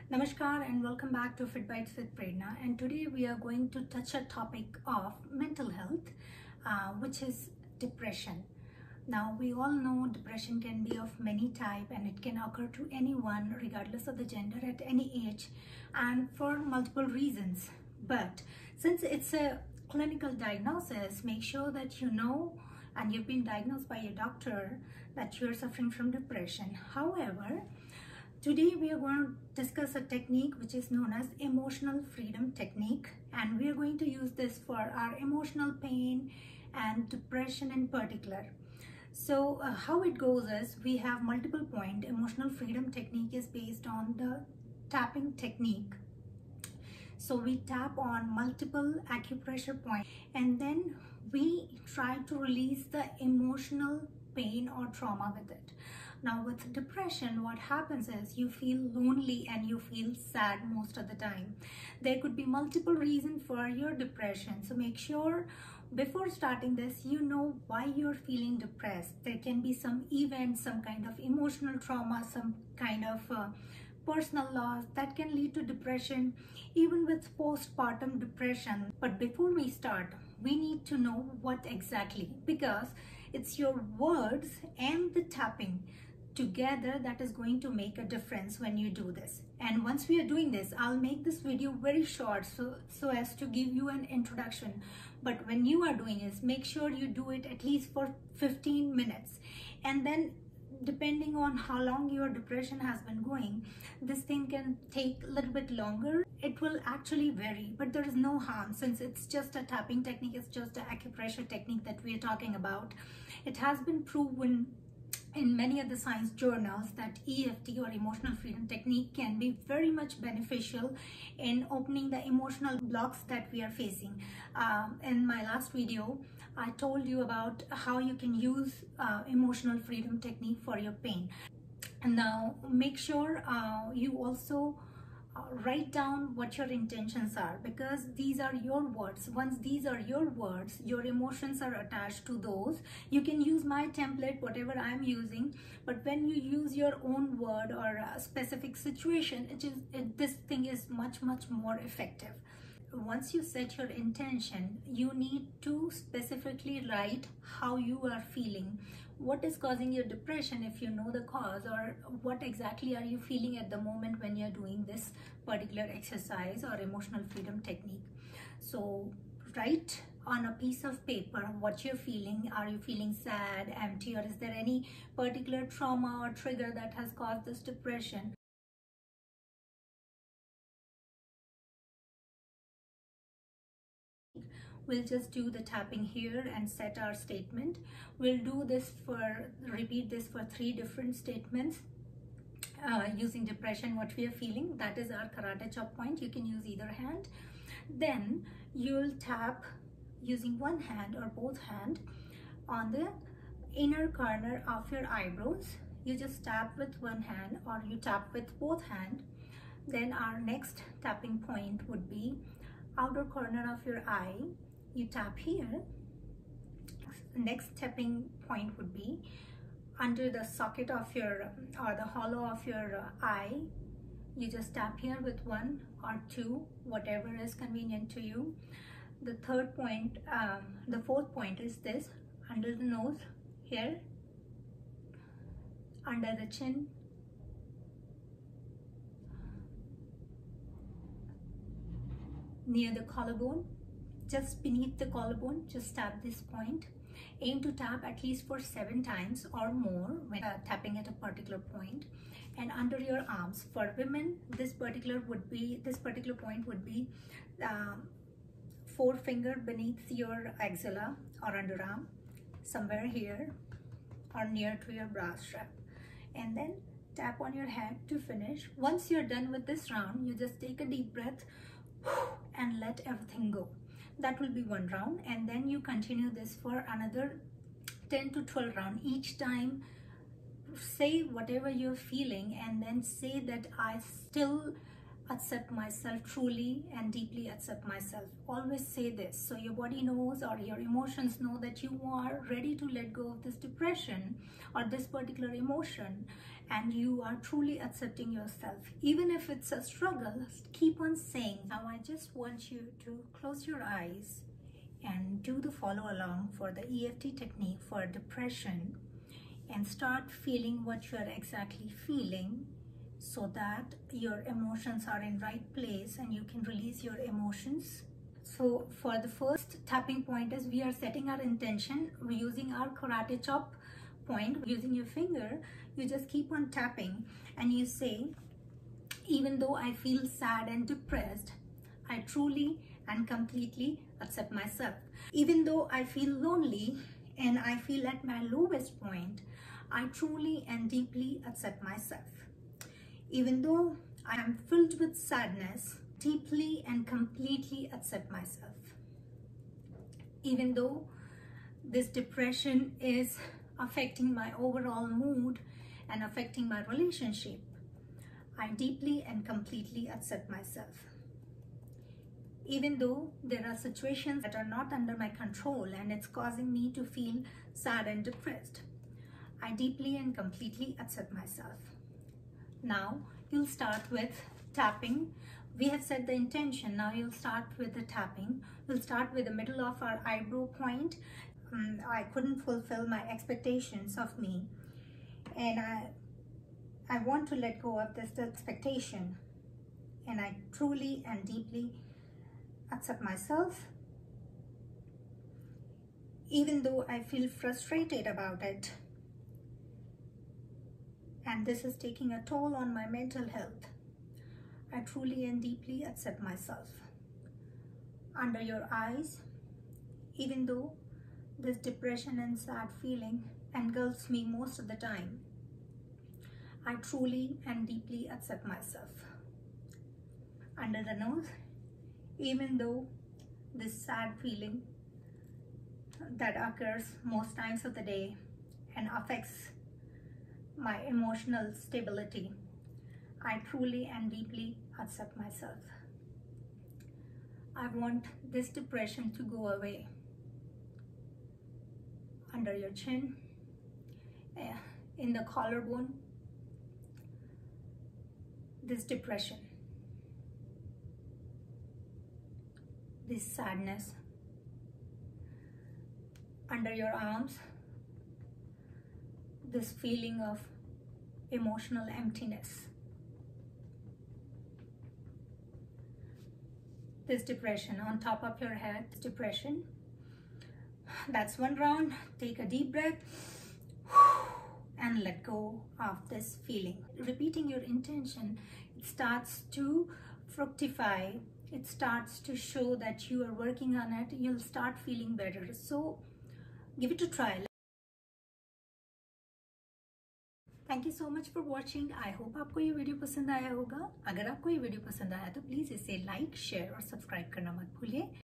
Namaskar and welcome back to Fit Bites with Prerna, and today we are going to touch a topic of mental health, which is depression. Now we all know depression can be of many types and it can occur to anyone regardless of the gender at any age and for multiple reasons. But since it's a clinical diagnosis, make sure that you know and you've been diagnosed by your doctor that you're suffering from depression. However, today we are going to discuss a technique which is known as emotional freedom technique, and we are going to use this for our emotional pain and depression in particular. So how it goes is we have multiple points. Emotional freedom technique is based on the tapping technique. So we tap on multiple acupressure points and then we try to release the emotional pain or trauma with it. Now with depression, what happens is you feel lonely and you feel sad most of the time. There could be multiple reasons for your depression. So make sure before starting this, you know why you're feeling depressed. There can be some event, some kind of emotional trauma, some kind of personal loss that can lead to depression, even with postpartum depression. But before we start, we need to know what exactly, because it's your words and the tapping together that is going to make a difference when you do this. And once we are doing this, I'll make this video very short so as to give you an introduction. But when you are doing this, make sure you do it at least for 15 minutes. And then depending on how long your depression has been going, this thing can take a little bit longer. It will actually vary, but there is no harm since it's just a tapping technique. It's just an acupressure technique that we are talking about. It has been proven in many of the science journals that EFT or emotional freedom technique can be very much beneficial in opening the emotional blocks that we are facing. In my last video, I told you about how you can use emotional freedom technique for your pain. And now make sure you also write down what your intentions are, because these are your words. Once these are your words, your emotions are attached to those. You can use my template, whatever I'm using, but when you use your own word or a specific situation, this thing is much more effective. Once you set your intention, you need to specifically write how you are feeling. What is causing your depression if you know the cause, or what exactly are you feeling at the moment when you're doing this particular exercise or emotional freedom technique. So write on a piece of paper what you're feeling. Are you feeling sad, empty, or is there any particular trauma or trigger that has caused this depression? We'll just do the tapping here and set our statement. We'll do this repeat this for 3 different statements using depression, what we are feeling. That is our karate chop point. You can use either hand. Then you'll tap using one hand or both hand on the inner corner of your eyebrows. You just tap with one hand or you tap with both hands. Then our next tapping point would be outer corner of your eye. You tap here. Next tapping point would be under the socket of your or the hollow of your eye. You just tap here with 1 or 2, whatever is convenient to you. The third point, the fourth point is this: under the nose here, under the chin, near the collarbone, just beneath the collarbone. Just tap this point. Aim to tap at least for 7 times or more when tapping at a particular point. And under your arms. For women, this particular point would be 4 finger beneath your axilla or underarm, somewhere here or near to your bra strap. And then tap on your head to finish. Once you're done with this round, you just take a deep breath and let everything go. That will be 1 round, and then you continue this for another 10 to 12 rounds. Each time say whatever you're feeling and then say that I still accept myself truly and deeply accept myself. Always say this so your body knows or your emotions know that you are ready to let go of this depression or this particular emotion, and you are truly accepting yourself. Even if it's a struggle, keep on saying. Now I just want you to close your eyes and do the follow along for the EFT technique for depression, and start feeling what you are exactly feeling, so that your emotions are in right place and you can release your emotions. So for the first tapping point is we are setting our intention. We're using our karate chop point. Using your finger, you just keep on tapping and you say, even though I feel sad and depressed, I truly and completely accept myself. Even though I feel lonely and I feel at my lowest point, I truly and deeply accept myself. Even though I am filled with sadness, deeply and completely accept myself. Even though this depression is affecting my overall mood and affecting my relationship, I deeply and completely accept myself. Even though there are situations that are not under my control and it's causing me to feel sad and depressed, I deeply and completely accept myself. Now you'll start with tapping. We have set the intention. Now you'll start with the tapping. We'll start with the middle of our eyebrow point. I couldn't fulfill my expectations of me, and I want to let go of this expectation, and I truly and deeply accept myself. Even though I feel frustrated about it, and this is taking a toll on my mental health, I truly and deeply accept myself. Under your eyes, even though this depression and sad feeling engulfs me most of the time, I truly and deeply accept myself. Under the nose, even though this sad feeling that occurs most times of the day and affects my emotional stability, I truly and deeply accept myself. I want this depression to go away. Under your chin, in the collarbone, this depression, this sadness. Under your arms, this feeling of emotional emptiness. This depression on top of your head, depression. That's one round. Take a deep breath and let go of this feeling. Repeating your intention, it starts to fructify. It starts to show that you are working on it. You'll start feeling better. So give it a try. Thank you so much for watching. I hope आपको ये video पसंद आया होगा. अगर आपको ये video पसंद आया तो प्लीज़ इसे लाइक, शेयर और सब्सक्राइब करना मत भूलिए.